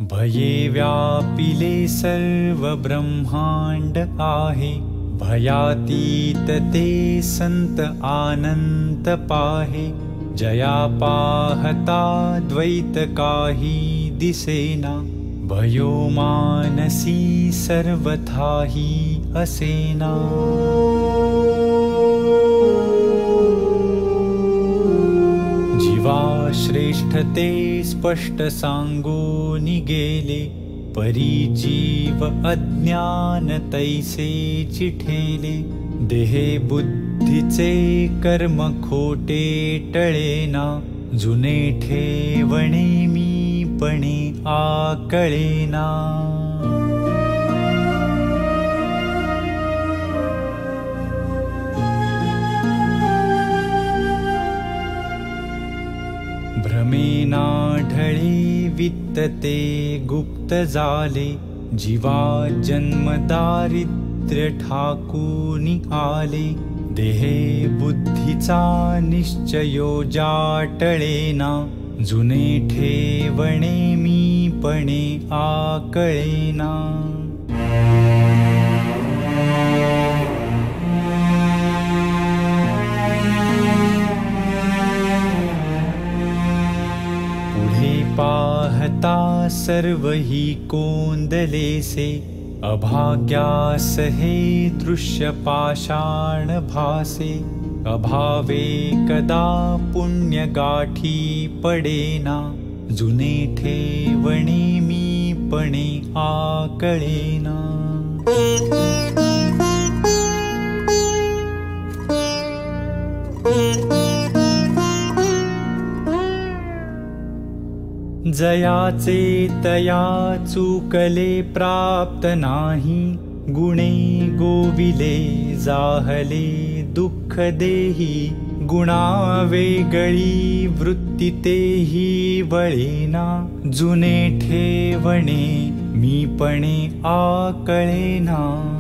भये व्यापिले सर्व ब्रह्मांड आहे, भयातीत ते संत आनंद पाहे। जया पाहता द्वैत काही दिसेना, भयो मानसी सर्वथाही असेना। जीवा श्रेष्ठते स्पष्ट सांगूनि गेले, परी जीव अज्ञान तैसे चिठेले। देहे बुद्धीचे कर्म खोटे टळेना, जुने ठेवणे मीपणे आकळेना। भ्रमेना ढळे वित्तते गुप्त जाले, जीवा जन्म दारिद्र्य ठाकूनि आले। देहे बुद्धीचा निश्चयो जाटळेना, जुने ठेवणे मीपणे आकळेना। पुढे पाहता सर्व ही कोंदलेसे, अभाग्यास हे दृश्य पाषाण भासे। अभावे कदा पुण्य गाठी पडेना, जुने ठेवणे मीपणे आकळेना। जयाचे तया चुकले प्राप्त नाही, गुणे गोविले जाहले दुःख देही। गुणा वेगळी वृत्ती तेही वळेना, जुने ठेवणे मीपणे आकळेना।